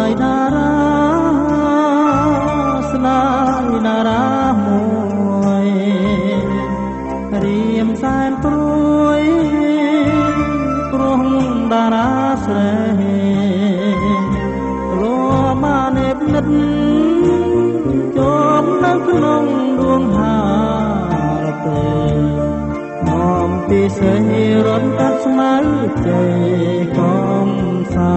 យតារាស្នាយតារាមួយរៀមសែនព្រួយគ្រោះតារាស្រីលួបាននេបនិតជាប់នៅក្នុងដួងហារទេនាំពីសេរីរត់កាត់ស្មៅជ័យកងសា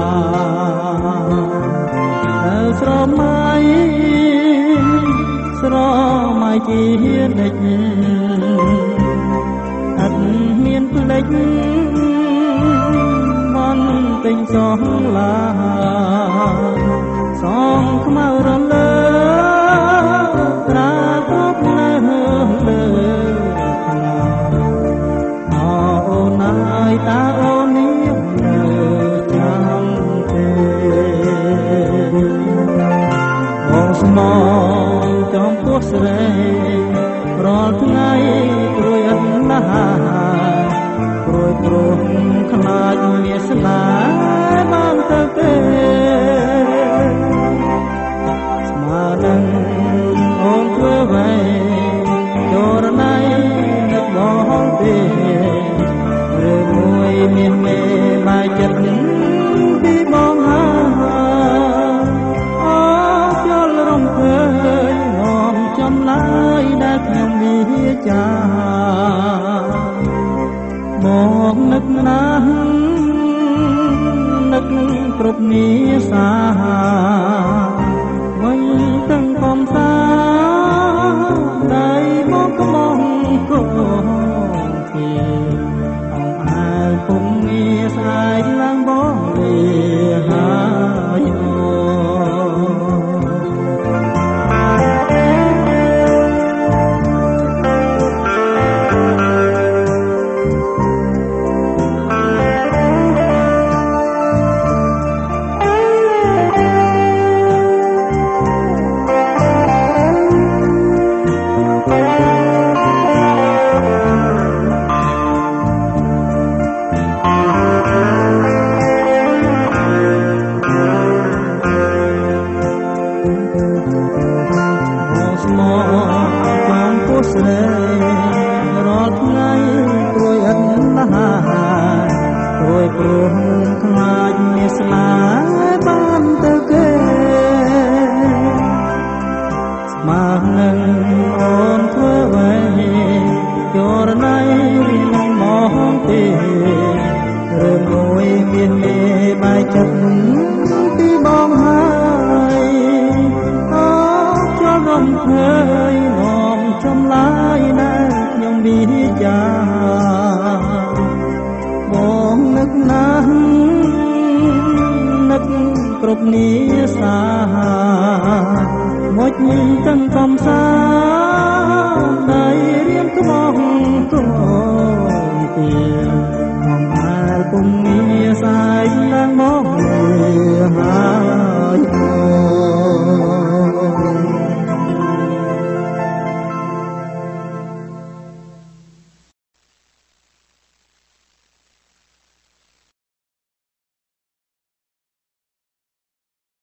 នៅស្រមៃជានិចអត់មានផ្លេចមិនពេញសងឡាសងខ្មៅរលើត្រាទប់នៅលើអូនណាយតាអូននេះនៅចាំទេបងស្មោចំពោះស្រីរាល់ថ្ងៃព្រួយអត់ណាព្រួយព្រោះខ្លាចវាស្នាបានទៅទេស្មើនឹងអូនធ្វើໄວចូលណៃនឹកបងទេឬមួយមានមេបាយចិត្តពីបងហើយអូជលរំភើយងំចំឡាយដែលខ្ញុំវាចាមកនឹកណាស់នឹកគ្រប់នីសាវិញទាំងកំសាដៃមកកំងគោពីអងអើពុំងារស្អែកឡើងបងលាហើយស្រីរាល់ថ្ងៃព្រួយអត់ណាព្រួយព្រោះខ្លាចមានស្នាបានទៅគេស្មើនឹងអូនធ្វើໄວចូលណៃនឹងមកទេរឿងមួយមានមេបាយចិត្តពីបងហើយអូចូលរំភើយចំឡាយដែលខ្ញុំវិចាបងនឹកណាស់នឹកគ្រប់នីសាមុជទាំងកំសា